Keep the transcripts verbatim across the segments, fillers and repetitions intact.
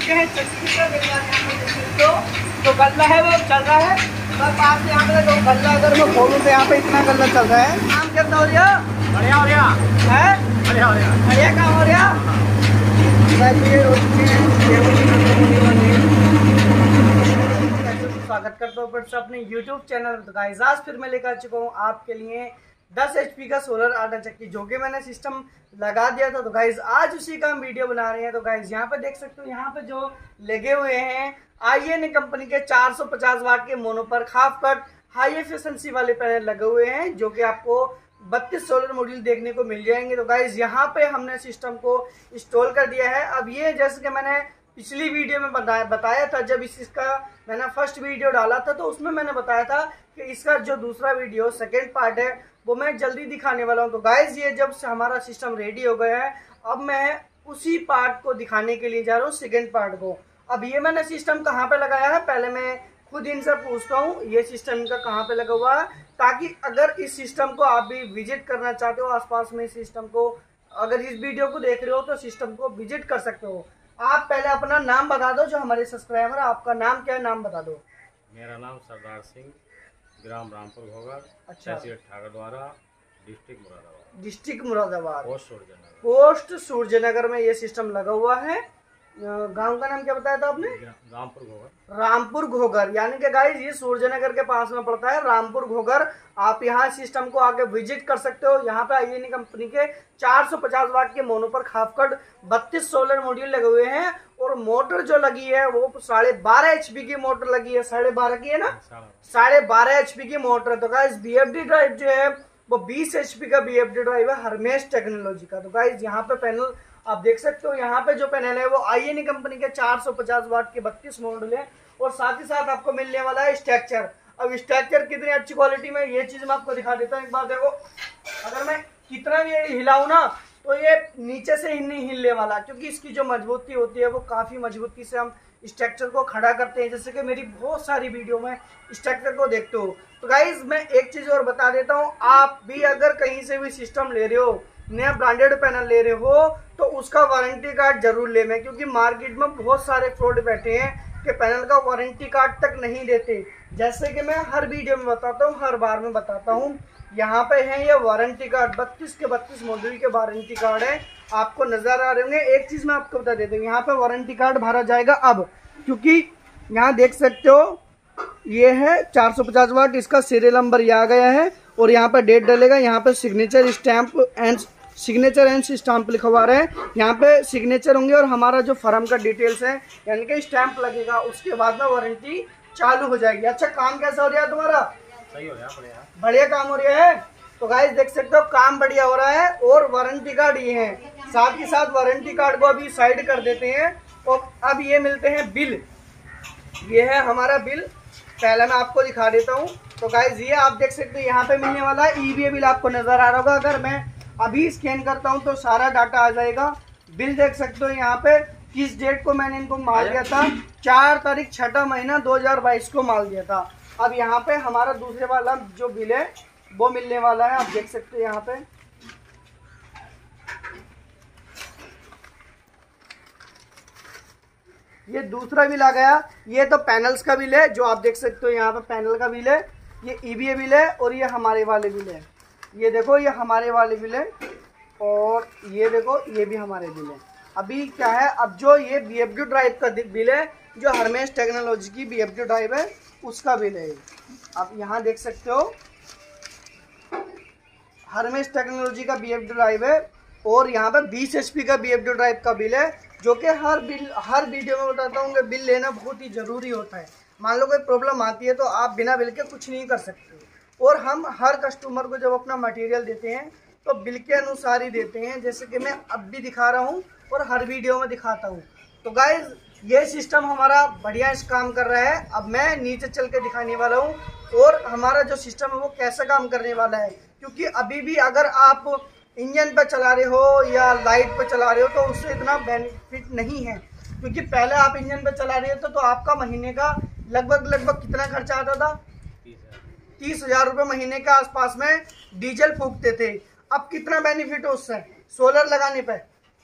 चुके हैं चक्की पर। तो जो गल्ला है वो चल रहा है। बस आप यहाँ पे जो गल्ला अगर मैं खोलूँ तो यहाँ पे इतना गल्ला चल रहा है। काम कैसा हो रहा? बढ़िया हो रहा है, बढ़िया हो रहा है, बढ़िया काम हो रहा। स्वागत करता हूँ फिर से अपने यूट्यूब चैनल। तो गाइस आज फिर मैं लेकर आ चुका हूँ आपके लिए दस एच पी का सोलर आटा चक्की, जो कि मैंने सिस्टम लगा दिया था। तो गाइस आज उसी का हम वीडियो बना रहे हैं। तो गाइस यहाँ पे देख सकते हो, यहाँ पे जो लगे हुए हैं आई एन ए कंपनी के चार सौ पचास वाट के मोनो पर खाफ कट हाई एफिशिएंसी वाले पैनल लगे हुए हैं, जो कि आपको बत्तीस सोलर मॉड्यूल देखने को मिल जाएंगे। तो गाइस यहाँ पे हमने सिस्टम को इंस्टॉल कर दिया है। अब ये जैसे कि मैंने पिछली वीडियो में बताया बताया था, जब इस इसका मैंने फर्स्ट वीडियो डाला था तो उसमें मैंने बताया था कि इसका जो दूसरा वीडियो सेकेंड पार्ट है वो मैं जल्दी दिखाने वाला हूँ। तो गाइस ये जब से हमारा सिस्टम रेडी हो गया है, अब मैं उसी पार्ट को दिखाने के लिए जा रहा हूँ, सेकेंड पार्ट को। अब ये मैंने सिस्टम कहाँ पे लगाया है, पहले मैं खुद इनसे पूछता हूँ ये सिस्टम इनका कहाँ पे लगा हुआ है, ताकि अगर इस सिस्टम को आप भी विजिट करना चाहते हो आसपास में, इस सिस्टम को अगर इस वीडियो को देख रहे हो तो सिस्टम को विजिट कर सकते हो। आप पहले अपना नाम बता दो, जो हमारे सब्सक्राइबर, आपका नाम क्या है, नाम बता दो। मेरा नाम सरदार सिंह, ग्राम रामपुर घोघर, अच्छा, ठाकर द्वारा, district Moradabad. District Moradabad, post Surajnagar. Post Surajnagar में ये सिस्टम लगा हुआ है। गांव का नाम क्या बताया था आपने? रामपुर घोघर। रामपुर घोघर, यानी कि गाइस ये सूरजनगर के पास में पड़ता है, रामपुर घोघर। आप यहाँ सिस्टम को आके विजिट कर सकते हो। यहाँ पे आई एन ए कंपनी के चार सौ पचास वाट के मोनो पर खाफकट बत्तीस सोलर मॉड्यूल लगे हुए हैं, और मोटर जो लगी है वो साढ़े बारह एच पी की मोटर लगी है। साढ़े बारह की है ना, साढ़े बारह एच पी की मोटर। तो guys B F D drive जो है वो बीस एच पी का बी एफ डी ड्राइव है, हरमेश टेक्नोलॉजी का। तो गाइस यहाँ पे पैनल आप देख सकते हो, यहाँ पे जो पैनल है वो आई एन ए कंपनी के चार सौ पचास वाट के बत्तीस मॉडल है, और साथ ही साथ आपको मिलने वाला है स्ट्रक्चर। अब स्ट्रक्चर कितनी अच्छी क्वालिटी में, ये चीज मैं आपको दिखा देता हूँ। एक बार देखो, अगर मैं कितना भी हिलाऊं ना तो ये नीचे से ही नहीं हिलने वाला, क्योंकि इसकी जो मजबूती होती है वो काफी मजबूती से हम स्ट्रक्चर को खड़ा करते हैं, जैसे कि मेरी बहुत सारी वीडियो में स्ट्रक्चर को देखते हो। तो गाइज मैं एक चीज और बता देता हूँ, आप भी अगर कहीं से भी सिस्टम ले रहे हो, नया ब्रांडेड पैनल ले रहे हो, तो उसका वारंटी कार्ड जरूर ले में, क्योंकि मार्केट में बहुत सारे फ्रॉड बैठे हैं कि पैनल का वारंटी कार्ड तक नहीं देते। जैसे कि मैं हर वीडियो में बताता हूँ, हर बार में बताता हूँ, यहाँ पे है ये वारंटी कार्ड, बत्तीस के बत्तीस मॉड्यूल के वारंटी कार्ड है, आपको नजर आ रहे होंगे। एक चीज मैं आपको बता देता हूँ, यहाँ पे वारंटी कार्ड भरा जाएगा अब, क्योंकि यहाँ देख सकते हो ये है चार सौ पचास वाट, इसका सीरियल नंबर ये आ गया है, और यहाँ पे डेट डलेगा, यहाँ पे signature stamp and signature and stamp लिखा हुआ है। यहाँ पे सिग्नेचर होंगे और हमारा जो फर्म का डिटेल्स है यानी कि स्टैंप लगेगा, उसके बाद में वारंटी चालू हो जाएगी। अच्छा, काम कैसा हो रहा है तुम्हारा? सही हो रहा है, बढ़िया बढ़िया काम हो रहा है। तो गाइस देख सकते हो काम बढ़िया हो रहा है, और वारंटी कार्ड ये है। साथ ही साथ वारंटी कार्ड को अभी साइड कर देते हैं, और अब ये मिलते हैं बिल। ये है हमारा बिल, पहले मैं आपको दिखा देता हूँ। तो गाइस ये आप देख सकते हो, यहाँ पे मिलने वाला है ई बी बिल, आपको नजर आ रहा होगा। अगर मैं अभी स्कैन करता हूँ तो सारा डाटा आ जाएगा। बिल देख सकते हो यहाँ पे, किस डेट को मैंने इनको माल दिया था, चार तारीख छठा महीना दो हजार बाईस को माल दिया था। अब यहाँ पे हमारा दूसरे वाला जो बिल है वो मिलने वाला है, आप देख सकते हो यहाँ पे। ये दूसरा बिल आ गया, ये तो पैनल्स का बिल है, जो आप देख सकते हो यहाँ पे पैनल का बिल है। ये ई बी ए बिल है, और ये हमारे वाले बिल है। ये देखो, ये हमारे वाले बिल है, और ये देखो ये भी हमारे बिल है। अभी क्या है, अब जो ये बी एफ डी ड्राइव का बिल है, जो हरमेश टेक्नोलॉजी की बी एफ डी ड्राइव है उसका बिल है। आप यहाँ देख सकते हो हरमेश टेक्नोलॉजी का बी एफ डी ड्राइव है, और यहाँ पे बीस एच पी का बी एफ डी ड्राइव का बिल है, जो कि हर बिल हर वीडियो में बताता हूँ कि बिल लेना बहुत ही जरूरी होता है। मान लो कोई प्रॉब्लम आती है तो आप बिना बिल के कुछ नहीं कर सकते, और हम हर कस्टमर को जब अपना मटेरियल देते हैं तो बिल के अनुसार ही देते हैं, जैसे कि मैं अब भी दिखा रहा हूँ और हर वीडियो में दिखाता हूँ। तो गाइज ये सिस्टम हमारा बढ़िया इस काम कर रहा है। अब मैं नीचे चल के दिखाने वाला हूँ, और हमारा जो सिस्टम है वो कैसे काम करने वाला है, क्योंकि अभी भी अगर आप इंजन पर चला रहे हो या लाइट पर चला रहे हो तो उससे इतना बेनिफिट नहीं है, क्योंकि पहले आप इंजन पर चला रहे हो तो, तो आपका महीने का लगभग लगभग कितना खर्चा आता था, तीस हजार रुपये महीने के आसपास में डीजल फूकते थे। अब कितना बेनिफिट है उससे सोलर लगाने पे,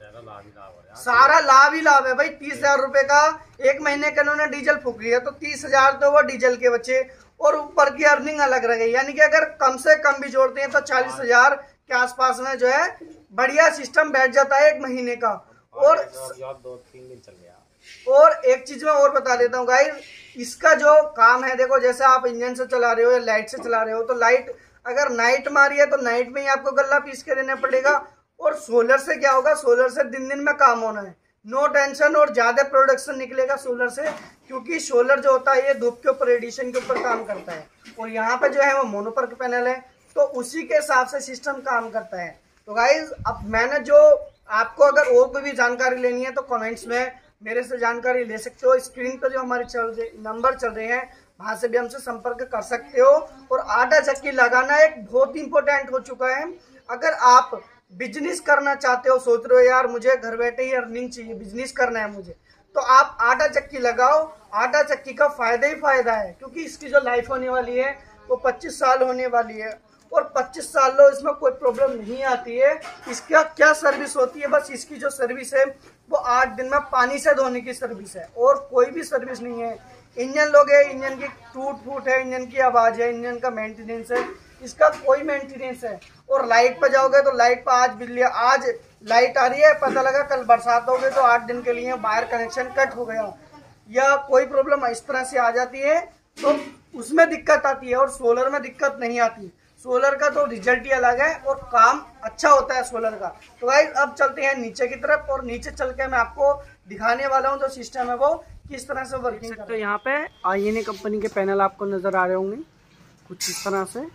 सारा लाभ ही लाभ है, सारा लाभ ही लाभ है भाई। तीस हजार रुपए का एक महीने का इन्होंने डीजल फूक लिया तो तीस हजार तो वो डीजल के बचे और ऊपर की अर्निंग अलग रह गई। यानी कि अगर कम से कम भी जोड़ते हैं तो चालीस हजार के आसपास में जो है बढ़िया सिस्टम बैठ जाता है एक महीने का। और दो तीन दिन चल गया। और एक चीज मैं और बता देता हूँ गाइस, इसका जो काम है देखो, जैसे आप इंजन से चला रहे हो या लाइट से चला रहे हो तो लाइट अगर नाइट मारी है तो नाइट में ही आपको गल्ला पीस के देना पड़ेगा। और सोलर से क्या होगा, सोलर से दिन दिन में काम होना है, नो टेंशन और ज्यादा प्रोडक्शन निकलेगा सोलर से, क्योंकि सोलर जो होता है ये धूप के ऊपर रेडिएशन के ऊपर काम करता है। और यहाँ पे जो है वो मोनोपर्क पैनल है तो उसी के हिसाब से सिस्टम काम करता है। तो गाइज अब मैंने जो आपको अगर और कोई भी जानकारी लेनी है तो कमेंट्स में मेरे से जानकारी ले सकते हो। स्क्रीन पर जो हमारे चल रहे नंबर चल रहे हैं वहां से भी हमसे संपर्क कर सकते हो। और आटा चक्की लगाना एक बहुत इंपॉर्टेंट हो चुका है। अगर आप बिजनेस करना चाहते हो, सोच रहे हो यार मुझे घर बैठे ही अर्निंग चाहिए, बिजनेस करना है मुझे, तो आप आटा चक्की लगाओ। आटा चक्की का फायदा ही फायदा है, क्योंकि इसकी जो लाइफ होने वाली है वो पच्चीस साल होने वाली है और पच्चीस साल लो इसमें कोई प्रॉब्लम नहीं आती है। इसका क्या सर्विस होती है, बस इसकी जो सर्विस है वो आठ दिन में पानी से धोने की सर्विस है और कोई भी सर्विस नहीं है। इंजन लोगे, इंजन की टूट फूट है, इंजन की आवाज़ है, इंजन का मेंटेनेंस है, इसका कोई मेंटेनेंस है। और लाइट पर जाओगे तो लाइट पर आज बिजली आज लाइट आ रही है, पता लगा कल बरसात हो गई तो आठ दिन के लिए वायर कनेक्शन कट हो गया या कोई प्रॉब्लम इस तरह से आ जाती है तो उसमें दिक्कत आती है। और सोलर में दिक्कत नहीं आती। सोलर का तो रिजल्ट ही अलग है और काम अच्छा होता है सोलर का। तो गाइस अब चलते हैं नीचे की तरफ और नीचे चल के मैं आपको दिखाने वाला हूँ जो सिस्टम है वो किस तरह से वर्किंग करता है। तो यहाँ पे आईएनए कंपनी के पैनल आपको नजर आ रहे होंगे कुछ इस तरह से।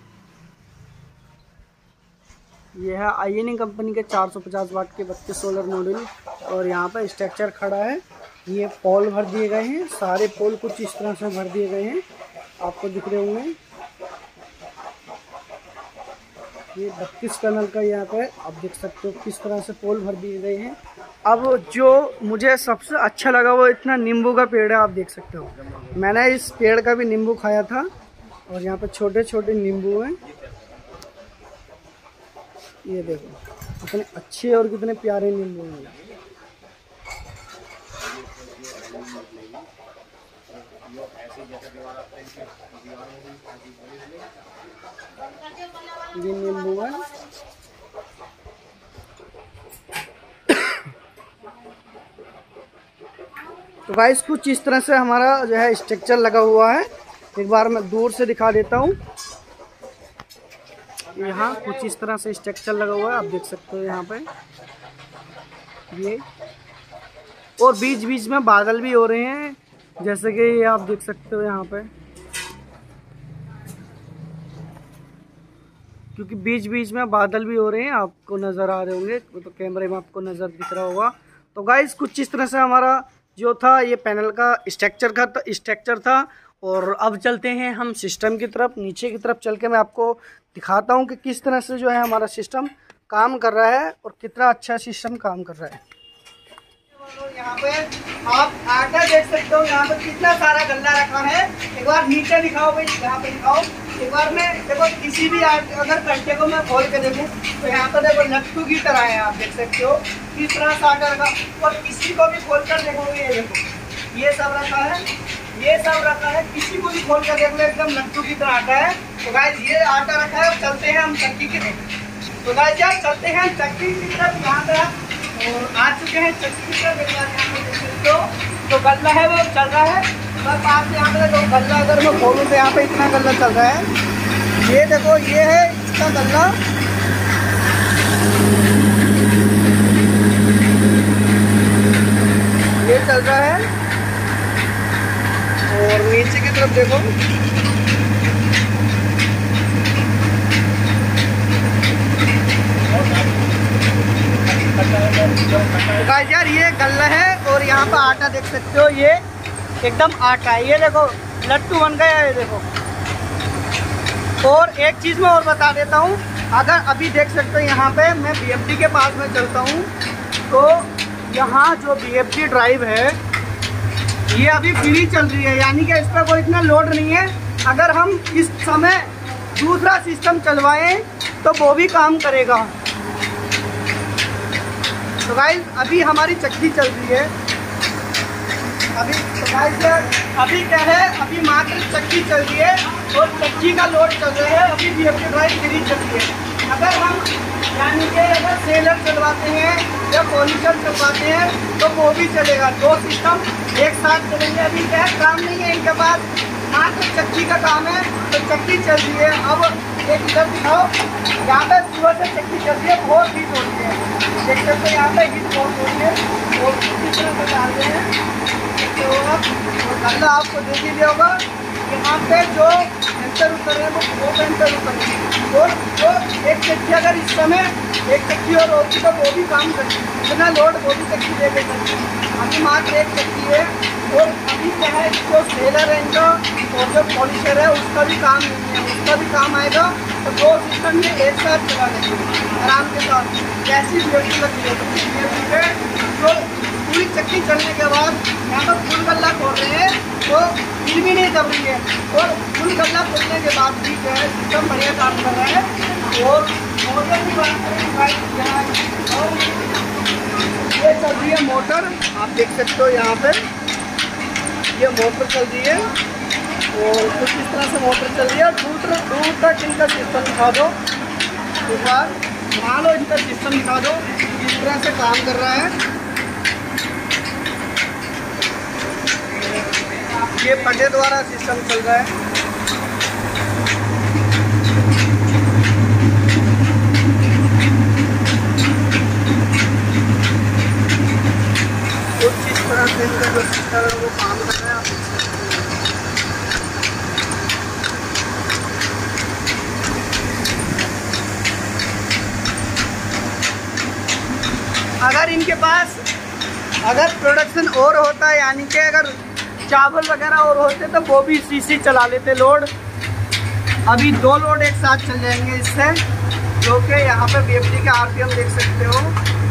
ये है आईएनए कंपनी के चार सौ पचास वाट के बत्तीस सोलर मॉड्यूल और यहाँ पे स्ट्रक्चर खड़ा है। ये पोल भर दिए गए हैं, सारे पोल कुछ इस तरह से भर दिए गए हैं, आपको दिख रहे होंगे। ये बत्तीस पैनल का यहाँ पे आप देख सकते हो किस तरह से पोल भर दिए गए हैं। अब जो मुझे सबसे अच्छा लगा वो इतना नींबू का पेड़ है, आप देख सकते हो। मैंने इस पेड़ का भी नींबू खाया था और यहाँ पे छोटे छोटे नींबू हैं, ये देखो कितने अच्छे और कितने प्यारे नींबू हैं। ये नींबू है। तो गाइस कुछ इस तरह से हमारा जो है स्ट्रक्चर लगा हुआ है। एक बार मैं दूर से दिखा देता हूँ। यहाँ कुछ इस तरह से स्ट्रक्चर लगा हुआ है, आप देख सकते हो यहाँ पे ये। और बीच बीच में बादल भी हो रहे हैं जैसे कि ये आप देख सकते हो यहाँ पे, क्योंकि बीच बीच में बादल भी हो रहे हैं, आपको नज़र आ रहे होंगे तो कैमरे में आपको नज़र दिख रहा होगा। तो गाइस कुछ इस तरह से हमारा जो था ये पैनल का स्ट्रक्चर का स्ट्रक्चर था। और अब चलते हैं हम सिस्टम की तरफ। नीचे की तरफ चल के मैं आपको दिखाता हूँ कि किस तरह से जो है हमारा सिस्टम काम कर रहा है और कितना अच्छा सिस्टम काम कर रहा है। यहाँ पे आप आटा देख सकते हो, यहाँ पे कितना सारा गल्ला रखा है। एक बार नीचे दिखाओ भाई, यहाँ पे दिखाओ एक बार। मैं देखो किसी भी अगर कट्टे को मैं खोल के देखूँ तो यहाँ पे देखो लट्टू की तरह है, आप देख सकते हो किस तरह से आटा रखा। और किसी को भी खोल कर देखोगे ये देखो ये सब रखा है, ये सब रखा है, किसी को भी खोल कर देख लो एकदम लट्टू की तरह आटा है। तो गाइस ये आटा रखा है। चलते हैं हम चक्की की तरफ। तो गाइस यार चलते हैं चक्की की तरफ। यहाँ पे और आ चुके हैं चक्की की तरफ। देख सकते हो जो गल्ला है वो चल रहा है। बस आप यहाँ पे जो गल्ला अगर मैं खोलूँ तो यहाँ पे इतना गल्ला चल रहा है। ये देखो ये है इसका गल्ला। ये चल रहा है और नीचे की तरफ देखो तो गाइस यार ये गल्ला है और यहाँ पर आटा देख सकते हो ये एकदम आटा है। ये देखो लट्टू बन गया है, ये देखो। और एक चीज़ मैं और बता देता हूँ, अगर अभी देख सकते हो यहाँ पे मैं बीएफडी के पास में चलता हूँ तो यहाँ जो बीएफडी ड्राइव है ये अभी फ्री चल रही है, यानी कि इस पर कोई इतना लोड नहीं है। अगर हम इस समय दूसरा सिस्टम चलवाएं तो वो भी काम करेगा। तो गाइस अभी हमारी चक्की चल रही है। अभी तो गाइस अभी क्या है, अभी मात्र चक्की चल रही है और चक्की का लोड चल रहा है। अभी वीएफटी ड्राइव फ्री चल रही है। अगर हम यानी कि अगर सेलर चलवाते हैं या पॉलिशर चलवाते हैं तो वो भी चलेगा। दो सिस्टम एक साथ चलेंगे। अभी क्या काम नहीं है इनके पास, मात्र चक्की का काम है तो चक्की चल रही है। अब एक इधर दिखाओ, यहाँ पे सुबह से चक्की चल रही है, बहुत हीट होती है। देख सकते हैं यहाँ पे हीट बहुत होती है और किस तरह से डाल रहे हैं तो गल्ला आपको देख ही लिया होगा। यहाँ पे जो एंटर उतर रहे हैं वो दो एंटर उतर रहे हैं और जो एक चक्की अगर इस समय एक चक्की और होती तो वो भी काम करती है, इतना लोड वो भी चक्की दे के करती है। अभी मात्र एक चक्की है और अभी क्या है, जो सेलर है इनका और जो पॉलिशर है उसका भी काम नहीं है, उसका भी काम आएगा तो दो सिस्टम ये एक साथ चला लेंगे आराम के साथ। कैसी वीएफटी लगती है तो वीएफटी पे जो पूरी चक्की चलने के बाद यहाँ पर फुल गल्ला खोल रहे हैं तो फिर भी नहीं दब रही है और फुल गल्ला खोलने के बाद भी जो है सिस्टम बढ़िया काम कर रहा है। और मोटर की बात करें यहाँ और ये चल रही है मोटर, आप देख सकते हो यहाँ पे ये मोटर चल रही है और कुछ इस तरह से मोटर चल रही है। दूर दूर तक इनका सिस्टम दिखा दो, एक बार मान लो इनका सिस्टम दिखा दो किस तरह से काम कर रहा है। ये पटे द्वारा सिस्टम चल रहा है। कुछ इस तरह से इनका जो सिस्टम है वो काम कर रहा है। आप देख सकते हैं। अगर इनके पास अगर प्रोडक्शन और होता है यानी कि अगर चावल वगैरह और होते तो वो भी सीसी चला लेते लोड। अभी दो लोड एक साथ चल जाएंगे इससे, जो कि यहाँ पे वीएफटी के आरपीएम देख सकते हो।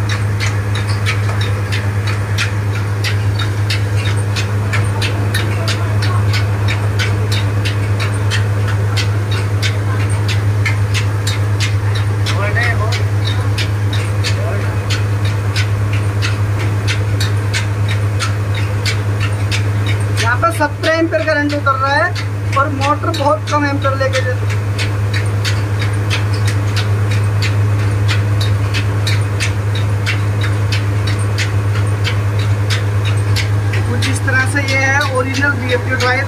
सत्रह एम्पेयर करंट उतर रहा है और मोटर बहुत कम एम्पेयर लेके जाती है। कुछ इस तरह से ये है ओरिजिनल वीएफटी ड्राइव।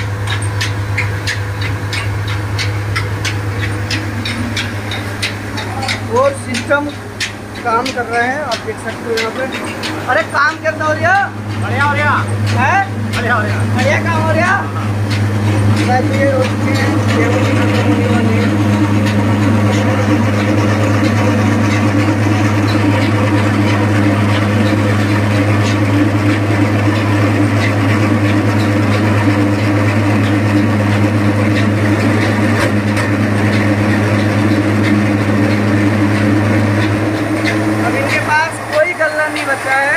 और सिस्टम काम कर रहे हैं, आप देख सकते हो यहाँ पे। अरे काम कैसा हो रहा बढ़िया हो रहा है, बढ़िया हो रहा बढ़िया काम हो रहा। अब इनके पास कोई गल्ला नहीं बचा है।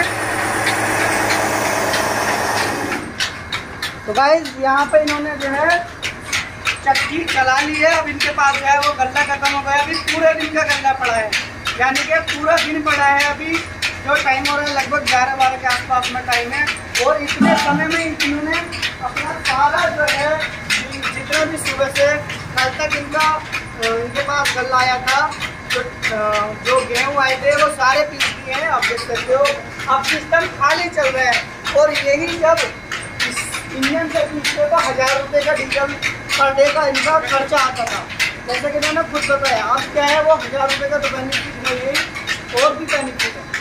तो गाइस यहाँ पे इन्होंने जो है चक्की चला ली है। अब इनके पास जो है वो गल्ला खत्म हो गया। अभी पूरे दिन का गल्ला पड़ा है, यानी कि पूरा दिन पड़ा है। अभी जो टाइम हो रहा है लगभग ग्यारह बारह के आसपास में टाइम है और इतने समय में इन्होंने अपना सारा जो है जितना भी सुबह से कल तक इनका इनके पास गल्ला आया था, जो जो गेहूँ आए थे वो सारे पीस दिए हैं, आप देख सकते हो। अब सिस्टम खाली चल रहा है और यही जब इंजन से पीछे तो हज़ार रुपये का डीजल पर डे का इनका खर्चा आता था, जैसे कि मैंने खुद बताया। अब क्या है वो हज़ार रुपये का तो बेनिफिट नहीं है और भी बेनिफिट है।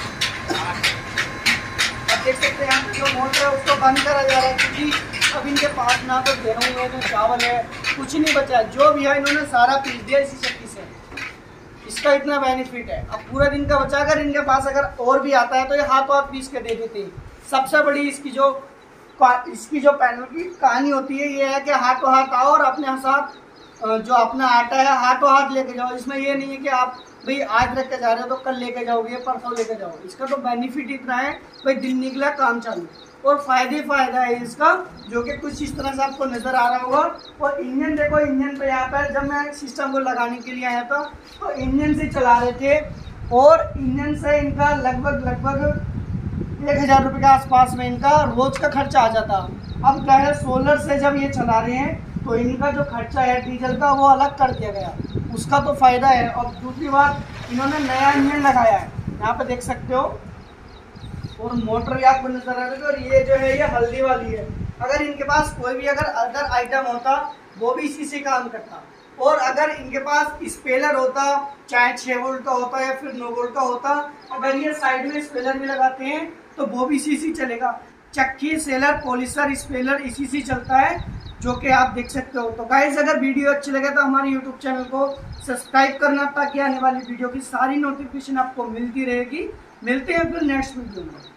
अब देख सकते हैं यहाँ पे जो मोटर है उसको बंद करा जा रहा है क्योंकि अब इनके पास ना तो गेहूँ है ना चावल है, कुछ नहीं बचा है। जो भी है इन्होंने सारा पीस दिया इसी चक्की से। इसका इतना बेनिफिट है। अब पूरा दिन का बचा अगर इनके पास अगर और भी आता है तो ये हाथों हाथ पीस के दे देते हैं। सबसे बड़ी इसकी जो इसकी जो पैनल की कहानी होती है ये है कि हाथों हाथ आओ और अपने साथ जो अपना आटा है हाथों हाथ लेके जाओ। इसमें ये नहीं है कि आप भाई आज रख के जा रहे हो तो कल लेके जाओगे, परसों लेके जाओ। इसका तो बेनिफिट इतना है भाई दिन निकला काम चालू और फायदे फायदा है इसका, जो कि कुछ इस तरह से आपको नजर आ रहा होगा। और इंजन देखो, इंजन पे यहाँ पर जब मैं सिस्टम को लगाने के लिए आया था तो इंजन से चला रहे थे और इंजन से इनका लगभग लगभग एक हज़ार रुपये के आसपास में इनका रोज का खर्चा आ जाता। अब क्या है, सोलर से जब ये चला रहे हैं तो इनका जो खर्चा है डीजल का वो अलग कर दिया गया, उसका तो फ़ायदा है। और दूसरी बात, इन्होंने नया इंजन लगाया है, यहाँ पे देख सकते हो, और मोटर भी आपको नजर आ रही है। और ये जो है ये हल्दी वाली है। अगर इनके पास कोई भी अगर अदर आइटम होता वो भी इसी से काम करता। और अगर इनके पास स्पेलर होता, चाहे छः वोल्ट का होता या फिर नौ वोल्ट का होता, अगर ये साइड में स्पेलर भी लगाते हैं तो वो भी इसी से चलेगा। चक्की, सेलर, पॉलिशर, स्पेलर इसी से चलता है, जो कि आप देख सकते हो। तो गाइस, अगर वीडियो अच्छी लगे तो हमारे यूट्यूब चैनल को सब्सक्राइब करना, ताकि आने वाली वीडियो की सारी नोटिफिकेशन आपको मिलती रहेगी। मिलते हैं फिर नेक्स्ट वीडियो में।